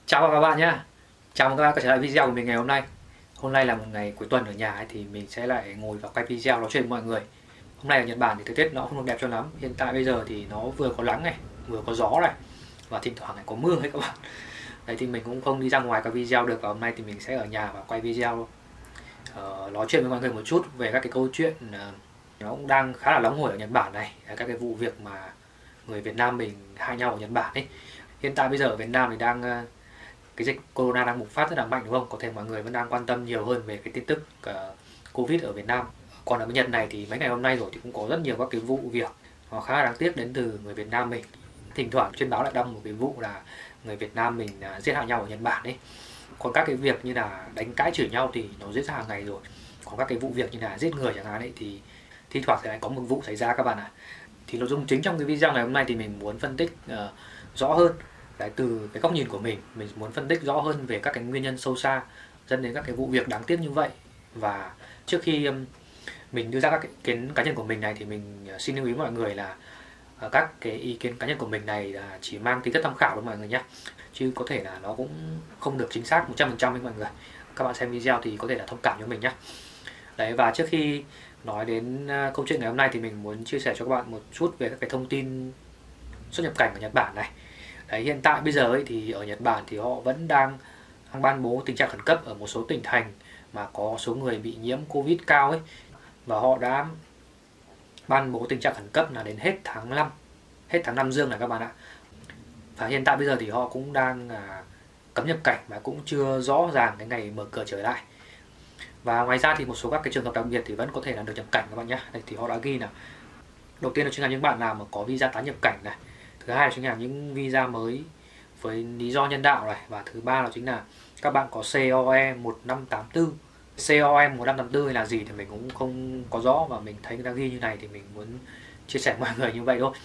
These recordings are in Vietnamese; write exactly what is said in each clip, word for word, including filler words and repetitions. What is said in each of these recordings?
Chào các bạn nhé. Chào mừng các bạn quay trở lại video của mình ngày hôm nay. Hôm nay là một ngày cuối tuần ở nhà ấy, thì mình sẽ lại ngồi và quay video nói chuyện với mọi người. Hôm nay ở Nhật Bản thì thời tiết nó không được đẹp cho lắm. Hiện tại bây giờ thì nó vừa có nắng này, vừa có gió này, và thỉnh thoảng lại có mưa ấy các bạn. Đấy thì mình cũng không đi ra ngoài quay video được, và hôm nay thì mình sẽ ở nhà và quay video uh, nói chuyện với mọi người một chút về các cái câu chuyện uh, nó cũng đang khá là nóng hổi ở Nhật Bản này, các cái vụ việc mà người Việt Nam mình hại nhau ở Nhật Bản ấy. Hiện tại bây giờ ở Việt Nam thì đang uh, cái dịch corona đang bùng phát rất là mạnh, đúng không? Có thể mọi người vẫn đang quan tâm nhiều hơn về cái tin tức uh, Covid ở Việt Nam. Còn ở bên Nhật này thì mấy ngày hôm nay rồi thì cũng có rất nhiều các cái vụ việc nó khá là đáng tiếc đến từ người Việt Nam mình. Thỉnh thoảng trên báo lại đăng một cái vụ là người Việt Nam mình uh, giết hại nhau ở Nhật Bản ấy. Còn các cái việc như là đánh cãi chửi nhau thì nó diễn ra hàng ngày rồi. Còn các cái vụ việc như là giết người chẳng hạn ấy thì thi thoảng sẽ lại có một vụ xảy ra các bạn ạ. À. Thì nội dung chính trong cái video ngày hôm nay thì mình muốn phân tích uh, rõ hơn. Đấy, từ cái góc nhìn của mình, mình muốn phân tích rõ hơn về các cái nguyên nhân sâu xa dẫn đến các cái vụ việc đáng tiếc như vậy. Và trước khi um, mình đưa ra các cái ý kiến cá nhân của mình này thì mình uh, xin lưu ý mọi người là uh, các cái ý kiến cá nhân của mình này là chỉ mang tính chất tham khảo với mọi người nhé, chứ có thể là nó cũng không được chính xác một trăm phần trăm với mọi người. Các bạn xem video thì có thể là thông cảm cho mình nhé. Đấy, và trước khi nói đến uh, câu chuyện ngày hôm nay thì mình muốn chia sẻ cho các bạn một chút về các cái thông tin xuất nhập cảnh ở Nhật Bản này. Đấy, hiện tại bây giờ ấy, thì ở Nhật Bản thì họ vẫn đang, đang ban bố tình trạng khẩn cấp ở một số tỉnh thành mà có số người bị nhiễm Covid cao ấy, và họ đã ban bố tình trạng khẩn cấp là đến hết tháng năm, hết tháng năm dương này các bạn ạ. Và hiện tại bây giờ thì họ cũng đang à, cấm nhập cảnh và cũng chưa rõ ràng cái ngày mở cửa trở lại. Và ngoài ra thì một số các cái trường hợp đặc biệt thì vẫn có thể là được nhập cảnh các bạn nhé. Đây thì họ đã ghi là đầu tiên là chính là những bạn nào mà có visa tái nhập cảnh này, thứ hai là chính là những visa mới với lý do nhân đạo này, và thứ ba là chính là các bạn có xê o e một năm tám tư. xê o e một năm tám tư là gì thì mình cũng không có rõ, và mình thấy người ta ghi như này thì mình muốn chia sẻ với mọi người như vậy thôi.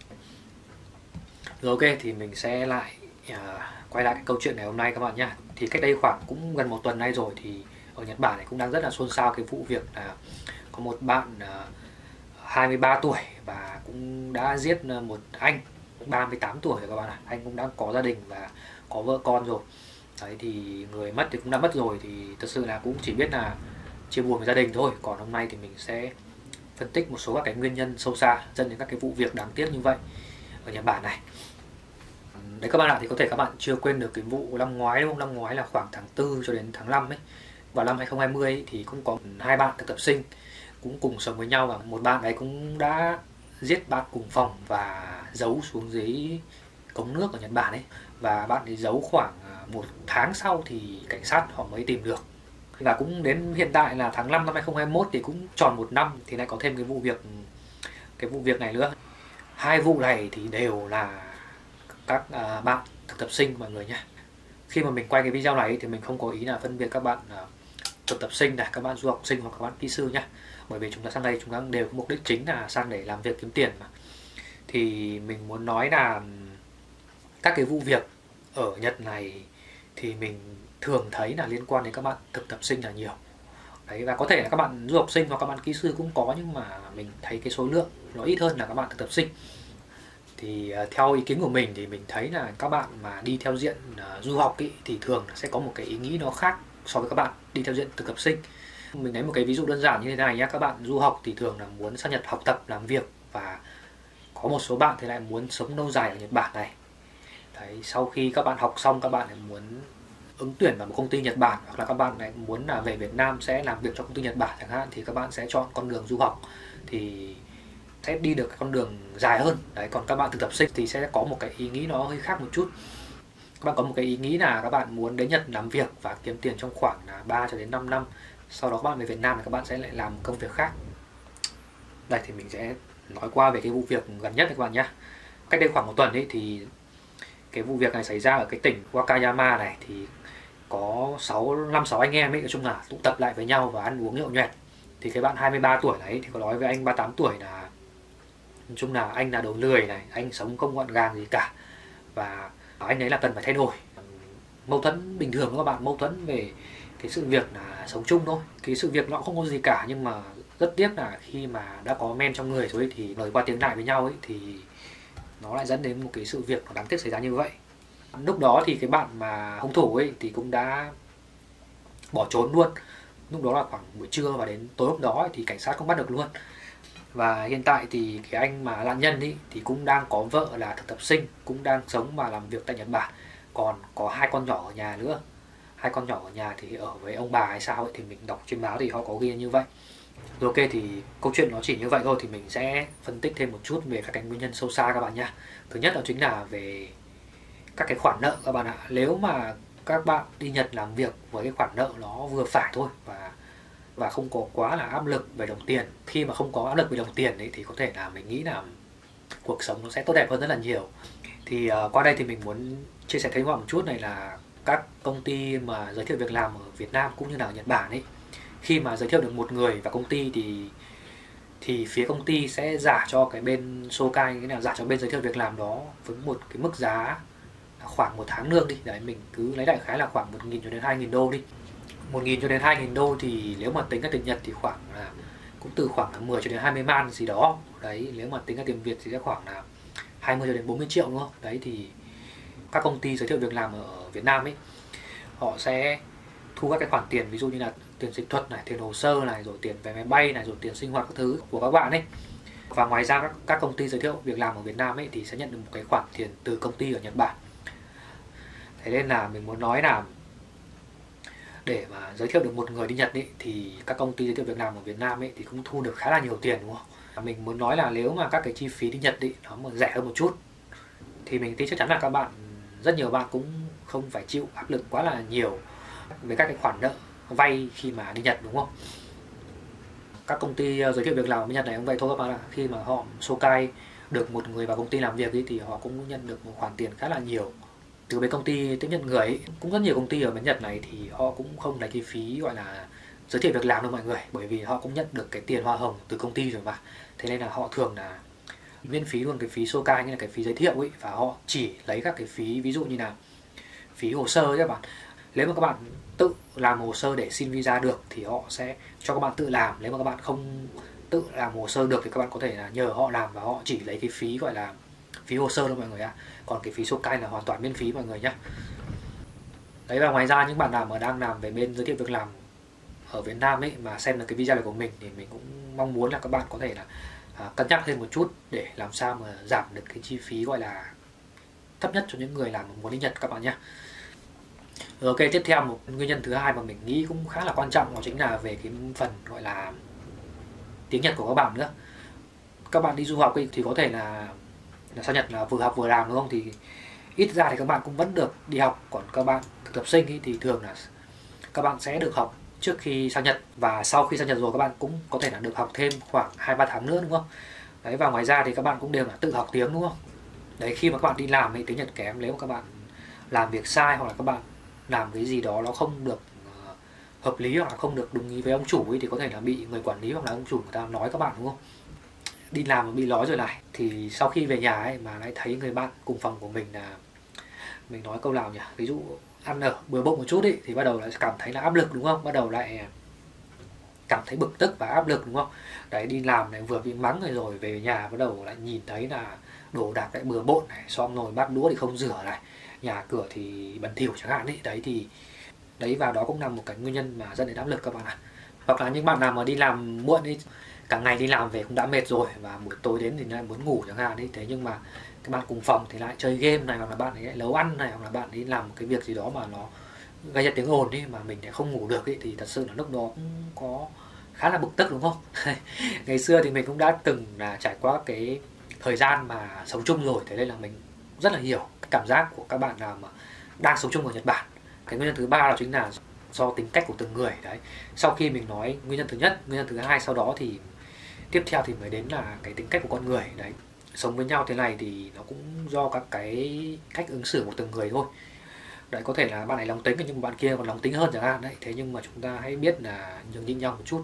Rồi, ok, thì mình sẽ lại uh, quay lại cái câu chuyện ngày hôm nay các bạn nhé. Thì cách đây khoảng cũng gần một tuần nay rồi thì ở Nhật Bản này cũng đang rất là xôn xao cái vụ việc là có một bạn uh, hai mươi ba tuổi và cũng đã giết một anh ba mươi tám tuổi rồi các bạn ạ. Anh cũng đã có gia đình và có vợ con rồi. Đấy thì người mất thì cũng đã mất rồi, thì thật sự là cũng chỉ biết là chia buồn với gia đình thôi. Còn hôm nay thì mình sẽ phân tích một số các cái nguyên nhân sâu xa dẫn đến các cái vụ việc đáng tiếc như vậy ở Nhật Bản này. Đấy các bạn ạ, thì có thể các bạn chưa quên được cái vụ năm ngoái đúng không? Năm ngoái là khoảng tháng tư cho đến tháng năm ấy. Vào năm hai không hai không ấy, thì cũng có hai bạn thực tập sinh cũng cùng sống với nhau, và một bạn ấy cũng đã giết bạn cùng phòng và giấu xuống dưới cống nước ở Nhật Bản ấy. Và bạn ấy giấu khoảng một tháng sau thì cảnh sát họ mới tìm được. Và cũng đến hiện tại là tháng năm năm hai không hai mốt thì cũng tròn một năm thì lại có thêm cái vụ việc cái vụ việc này nữa. Hai vụ này thì đều là các à, bạn thực tập sinh mọi người nhé. Khi mà mình quay cái video này thì mình không có ý là phân biệt các bạn à, thực tập sinh này, các bạn du học sinh hoặc các bạn kỹ sư nhé. Bởi vì chúng ta sang đây chúng ta đều có mục đích chính là sang để làm việc kiếm tiền mà. Thì mình muốn nói là các cái vụ việc ở Nhật này thì mình thường thấy là liên quan đến các bạn thực tập sinh là nhiều. Đấy, và có thể là các bạn du học sinh hoặc các bạn kỹ sư cũng có, nhưng mà mình thấy cái số lượng nó ít hơn là các bạn thực tập sinh. Thì uh, theo ý kiến của mình thì mình thấy là các bạn mà đi theo diện uh, du học ý, thì thường sẽ có một cái ý nghĩ nó khác so với các bạn đi theo diện thực tập sinh. Mình lấy một cái ví dụ đơn giản như thế này nhé. Các bạn du học thì thường là muốn sang Nhật học tập, làm việc, và có một số bạn thì lại muốn sống lâu dài ở Nhật Bản này. Đấy, sau khi các bạn học xong các bạn lại muốn ứng tuyển vào một công ty Nhật Bản, hoặc là các bạn lại muốn là về Việt Nam sẽ làm việc cho công ty Nhật Bản chẳng hạn, thì các bạn sẽ chọn con đường du học thì sẽ đi được con đường dài hơn. Đấy, còn các bạn thực tập sinh thì sẽ có một cái ý nghĩ nó hơi khác một chút. Các bạn có một cái ý nghĩ là các bạn muốn đến Nhật làm việc và kiếm tiền trong khoảng là ba cho đến năm năm. Sau đó các bạn về Việt Nam thì các bạn sẽ lại làm công việc khác. Đây thì mình sẽ nói qua về cái vụ việc gần nhất các bạn nhé. Cách đây khoảng một tuần ấy thì cái vụ việc này xảy ra ở cái tỉnh Wakayama này, thì có năm sáu anh em ấy, nói chung là tụ tập lại với nhau và ăn uống nhậu nhẹt. Thì cái bạn hai mươi ba tuổi đấy thì có nói với anh ba mươi tám tuổi là nói chung là anh là đồ lười này, anh sống không gọn gàng gì cả, và anh ấy là cần phải thay đổi. Mâu thuẫn bình thường các bạn, mâu thuẫn về cái sự việc là sống chung thôi. Cái sự việc nó không có gì cả, nhưng mà rất tiếc là khi mà đã có men trong người rồi thì lời qua tiếng lại với nhau ấy thì nó lại dẫn đến một cái sự việc nó đáng tiếc xảy ra như vậy. Lúc đó thì cái bạn mà hung thủ ấy thì cũng đã bỏ trốn luôn. Lúc đó là khoảng buổi trưa và đến tối hôm đó ấy, thì cảnh sát cũng bắt được luôn. Và hiện tại thì cái anh mà nạn nhân ấy thì cũng đang có vợ là thực tập sinh, cũng đang sống và làm việc tại Nhật Bản. Còn có hai con nhỏ ở nhà nữa. Hai con nhỏ ở nhà thì ở với ông bà hay sao ấy, thì mình đọc trên báo thì họ có ghi như vậy. Rồi ok, thì câu chuyện nó chỉ như vậy thôi, thì mình sẽ phân tích thêm một chút về các cái nguyên nhân sâu xa các bạn nhé. Thứ nhất đó chính là về các cái khoản nợ các bạn ạ. Nếu mà các bạn đi Nhật làm việc với cái khoản nợ nó vừa phải thôi và và không có quá là áp lực về đồng tiền. Khi mà không có áp lực về đồng tiền ấy, thì có thể là mình nghĩ là cuộc sống nó sẽ tốt đẹp hơn rất là nhiều. Thì uh, qua đây thì mình muốn chia sẻ thêm một chút này là các công ty mà giới thiệu việc làm ở Việt Nam cũng như là ở Nhật Bản ấy, khi mà giới thiệu được một người vào công ty thì thì phía công ty sẽ trả cho cái bên Sokai, cái nào trả cho bên giới thiệu việc làm đó với một cái mức giá khoảng một tháng lương đi. Đấy, mình cứ lấy đại khái là khoảng một nghìn cho đến hai nghìn đô đi. Một nghìn cho đến hai nghìn đô thì nếu mà tính ra tiền Nhật thì khoảng là cũng từ khoảng là mười cho đến hai mươi man gì đó. Đấy, nếu mà tính ra tiền Việt thì sẽ khoảng là hai mươi cho đến bốn mươi triệu đúng không? Đấy thì các công ty giới thiệu việc làm ở Việt Nam ấy, họ sẽ thu các cái khoản tiền ví dụ như là tiền dịch thuật này, tiền hồ sơ này, rồi tiền vé máy bay này, rồi tiền sinh hoạt các thứ của các bạn ấy. Và ngoài ra các, các công ty giới thiệu việc làm ở Việt Nam ấy thì sẽ nhận được một cái khoản tiền từ công ty ở Nhật Bản. Thế nên là mình muốn nói là để mà giới thiệu được một người đi Nhật ấy, thì các công ty giới thiệu việc làm ở Việt Nam ấy thì cũng thu được khá là nhiều tiền đúng không? Mình muốn nói là nếu mà các cái chi phí đi Nhật ấy, nó mà rẻ hơn một chút thì mình tin chắc chắn là các bạn, rất nhiều bạn cũng không phải chịu áp lực quá là nhiều về các cái khoản nợ vay khi mà đi Nhật đúng không? Các công ty giới thiệu việc làm ở Nhật này cũng vậy thôi các bạn ạ. Khi mà họ Sokai được một người vào công ty làm việc ấy, thì họ cũng nhận được một khoản tiền khá là nhiều từ bên công ty tiếp nhận người ấy. Cũng rất nhiều công ty ở bên Nhật này thì họ cũng không lấy chi phí gọi là giới thiệu việc làm đâu mọi người, bởi vì họ cũng nhận được cái tiền hoa hồng từ công ty rồi mà. Thế nên là họ thường là miễn phí luôn cái phí Sokai, như là cái phí giới thiệu ấy, và họ chỉ lấy các cái phí ví dụ như là phí hồ sơ các bạn. Nếu mà các bạn tự làm hồ sơ để xin visa được thì họ sẽ cho các bạn tự làm. Nếu mà các bạn không tự làm hồ sơ được thì các bạn có thể là nhờ họ làm, và họ chỉ lấy cái phí gọi là phí hồ sơ thôi mọi người ạ. Còn cái phí Sokai là hoàn toàn miễn phí mọi người nhé. Đấy, và ngoài ra những bạn nào mà đang làm về bên giới thiệu việc làm ở Việt Nam ấy mà xem được cái video này của mình thì mình cũng mong muốn là các bạn có thể là à, cân nhắc thêm một chút để làm sao mà giảm được cái chi phí gọi là thấp nhất cho những người làm muốn đi Nhật các bạn nhé. Ok, tiếp theo một nguyên nhân thứ hai mà mình nghĩ cũng khá là quan trọng, đó chính là về cái phần gọi là tiếng Nhật của các bạn nữa. Các bạn đi du học ấy, thì có thể là, là sang Nhật là vừa học vừa làm đúng không? Thì ít ra thì các bạn cũng vẫn được đi học. Còn các bạn thực tập sinh ấy, thì thường là các bạn sẽ được học trước khi sang Nhật, và sau khi sang Nhật rồi các bạn cũng có thể là được học thêm khoảng hai ba tháng nữa đúng không? Đấy, và ngoài ra thì các bạn cũng đều là tự học tiếng đúng không? Đấy, khi mà các bạn đi làm thì tiếng Nhật kém, nếu mà các bạn làm việc sai hoặc là các bạn làm cái gì đó nó không được uh, hợp lý hoặc là không được đúng ý với ông chủ ấy, thì có thể là bị người quản lý hoặc là ông chủ người ta nói các bạn đúng không? Đi làm mà bị nói rồi này, thì sau khi về nhà ấy mà lại thấy người bạn cùng phòng của mình là, mình nói câu nào nhỉ, ví dụ ăn ở bừa bộn một chút ấy, thì bắt đầu lại cảm thấy là áp lực đúng không? Bắt đầu lại cảm thấy bực tức và áp lực đúng không? Đấy, đi làm này vừa bị mắng rồi rồi về nhà bắt đầu lại nhìn thấy là đồ đạc lại bừa bộn này, xong rồi bát đũa thì không rửa này, nhà cửa thì bẩn thỉu chẳng hạn ấy. Đấy thì đấy, và đó cũng là một cái nguyên nhân mà dẫn đến áp lực các bạn ạ. Hoặc là những bạn nào mà đi làm muộn ấy, cả ngày đi làm về cũng đã mệt rồi và buổi tối đến thì lại muốn ngủ chẳng hạn ấy. Thế nhưng mà các bạn cùng phòng thì lại chơi game này, hoặc là bạn ấy lại nấu ăn này, hoặc là bạn ấy làm một cái việc gì đó mà nó gây ra tiếng ồn ấy mà mình lại không ngủ được ấy, thì thật sự là lúc đó cũng có khá là bực tức đúng không? Ngày xưa thì mình cũng đã từng là trải qua cái thời gian mà sống chung rồi, thế nên là mình rất là hiểu cái cảm giác của các bạn nào mà đang sống chung ở Nhật Bản. Cái nguyên nhân thứ ba đó chính là do tính cách của từng người. Đấy, sau khi mình nói nguyên nhân thứ nhất, nguyên nhân thứ hai, sau đó thì tiếp theo thì mới đến là cái tính cách của con người. Đấy, sống với nhau thế này thì nó cũng do các cái cách ứng xử của từng người thôi. Đấy, có thể là bạn này nóng tính nhưng mà bạn kia còn nóng tính hơn chẳng hạn. Đấy, thế nhưng mà chúng ta hãy biết là nhường nhịn nhau một chút.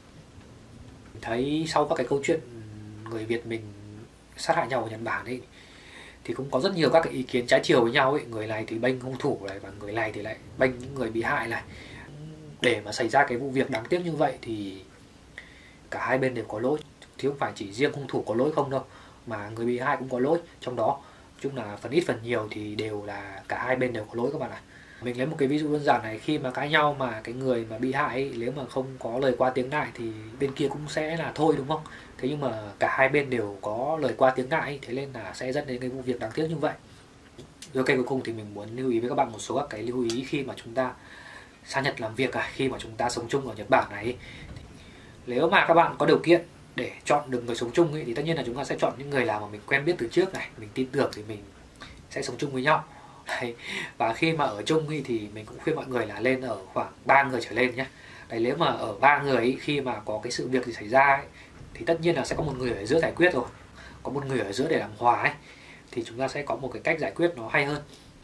Mình thấy sau các cái câu chuyện người Việt mình sát hại nhau ở Nhật Bản ấy, thì cũng có rất nhiều các cái ý kiến trái chiều với nhau ấy. Người này thì bênh hung thủ này, và người này thì lại bênh những người bị hại này. Để mà xảy ra cái vụ việc đáng tiếc như vậy thì cả hai bên đều có lỗi, chứ không phải chỉ riêng hung thủ có lỗi không đâu, mà người bị hại cũng có lỗi trong đó. chung là phần ít phần nhiều thì đều là cả hai bên đều có lỗi các bạn ạ. Mình lấy một cái ví dụ đơn giản này, khi mà cãi nhau mà cái người mà bị hại ấy, nếu mà không có lời qua tiếng lại thì bên kia cũng sẽ là thôi, đúng không? Thế nhưng mà cả hai bên đều có lời qua tiếng lại, thế nên là sẽ dẫn đến cái vụ việc đáng tiếc như vậy. Rồi cái cuối cùng thì mình muốn lưu ý với các bạn một số các cái lưu ý khi mà chúng ta sang Nhật làm việc, à, khi mà chúng ta sống chung ở Nhật Bản này. Nếu mà các bạn có điều kiện để chọn được người sống chung ấy, thì tất nhiên là chúng ta sẽ chọn những người nào mà mình quen biết từ trước này, mình tin tưởng thì mình sẽ sống chung với nhau. Đấy. Và khi mà ở chung ấy, thì mình cũng khuyên mọi người là lên ở khoảng ba người trở lên nhé. Đấy, nếu mà ở ba người ấy, khi mà có cái sự việc gì xảy ra ấy, thì tất nhiên là sẽ có một người ở giữa giải quyết rồi, có một người ở giữa để làm hòa ấy, thì chúng ta sẽ có một cái cách giải quyết nó hay hơn.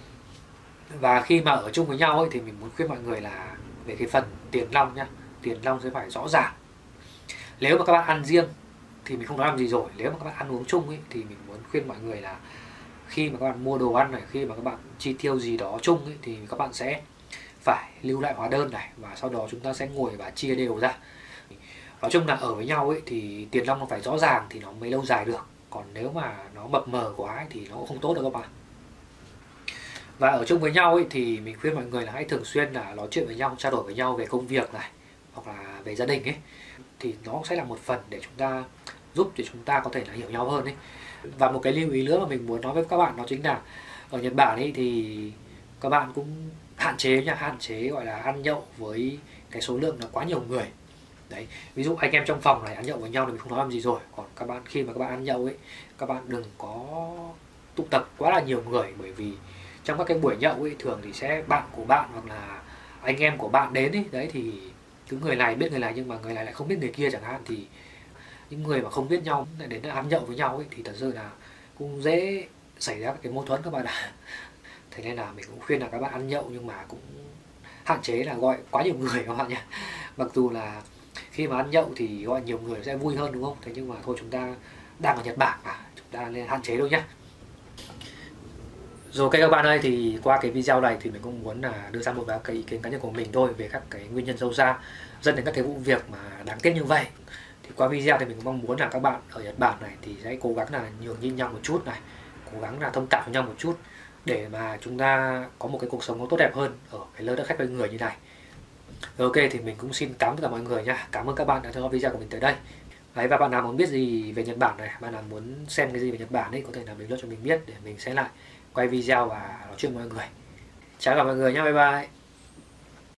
Và khi mà ở chung với nhau ấy, thì mình muốn khuyên mọi người là về cái phần tiền nong nhá, tiền nong sẽ phải rõ ràng. Nếu mà các bạn ăn riêng thì mình không nói làm gì rồi, nếu mà các bạn ăn uống chung ấy, thì mình muốn khuyên mọi người là khi mà các bạn mua đồ ăn này, khi mà các bạn chi tiêu gì đó chung ấy, thì các bạn sẽ phải lưu lại hóa đơn này, và sau đó chúng ta sẽ ngồi và chia đều ra. Nói chung là ở với nhau ấy thì tiền nong nó phải rõ ràng thì nó mới lâu dài được, còn nếu mà nó mập mờ quá ấy, thì nó cũng không tốt đâu các bạn. Và ở chung với nhau ấy thì mình khuyên mọi người là hãy thường xuyên là nói chuyện với nhau, trao đổi với nhau về công việc này, hoặc là về gia đình ấy, thì nó sẽ là một phần để chúng ta giúp cho chúng ta có thể là hiểu nhau hơn ấy. Và một cái lưu ý nữa mà mình muốn nói với các bạn đó chính là ở Nhật Bản ấy thì các bạn cũng hạn chế nha, hạn chế gọi là ăn nhậu với cái số lượng là quá nhiều người. Đấy, ví dụ anh em trong phòng này ăn nhậu với nhau thì mình không nói làm gì rồi, còn các bạn khi mà các bạn ăn nhậu ấy, các bạn đừng có tụ tập quá là nhiều người, bởi vì trong các cái buổi nhậu ấy thường thì sẽ bạn của bạn hoặc là anh em của bạn đến ấy, đấy thì cứ người này biết người này nhưng mà người này lại không biết người kia chẳng hạn, thì những người mà không biết nhau lại đến ăn nhậu với nhau ấy thì thật sự là cũng dễ xảy ra cái mâu thuẫn các bạn ạ. Thế nên là mình cũng khuyên là các bạn ăn nhậu nhưng mà cũng hạn chế là gọi quá nhiều người các bạn nhé. Mặc dù là khi mà ăn nhậu thì gọi nhiều người sẽ vui hơn đúng không? Thế nhưng mà thôi, chúng ta đang ở Nhật Bản mà, chúng ta nên hạn chế thôi nhé. Rồi các bạn ơi, thì qua cái video này thì mình cũng muốn là đưa ra một vài cái ý kiến cá nhân của mình thôi về các cái nguyên nhân sâu xa dẫn đến các cái vụ việc mà đáng tiếc như vậy. Thì qua video thì mình cũng mong muốn là các bạn ở Nhật Bản này thì sẽ cố gắng là nhường nhịn nhau một chút này, cố gắng là thông cảm với nhau một chút để mà chúng ta có một cái cuộc sống nó tốt đẹp hơn ở cái nơi đất khách quê người như này. Rồi, ok, thì mình cũng xin cảm ơn tất cả mọi người nha. Cảm ơn các bạn đã theo dõi video của mình tới đây. Đấy, và bạn nào muốn biết gì về Nhật Bản này, bạn nào muốn xem cái gì về Nhật Bản ấy, có thể là bình luận cho mình biết để mình sẽ lại quay video và nói chuyện với mọi người. Chào cả mọi người nhé, bye bye.